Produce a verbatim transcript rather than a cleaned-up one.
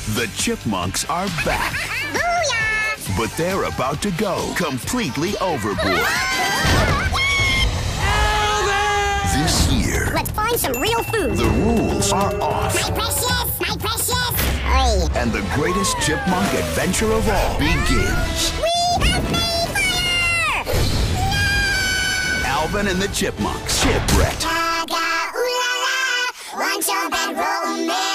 The Chipmunks are back. Booyah! But they're about to go completely overboard. This year, Let's find some real food. the rules are off. My precious, my precious. Oi. And the greatest chipmunk adventure of all begins. We have made fire! Alvin and the Chipmunks. Shipwrecked. Aga, ooh la la, want your bedroom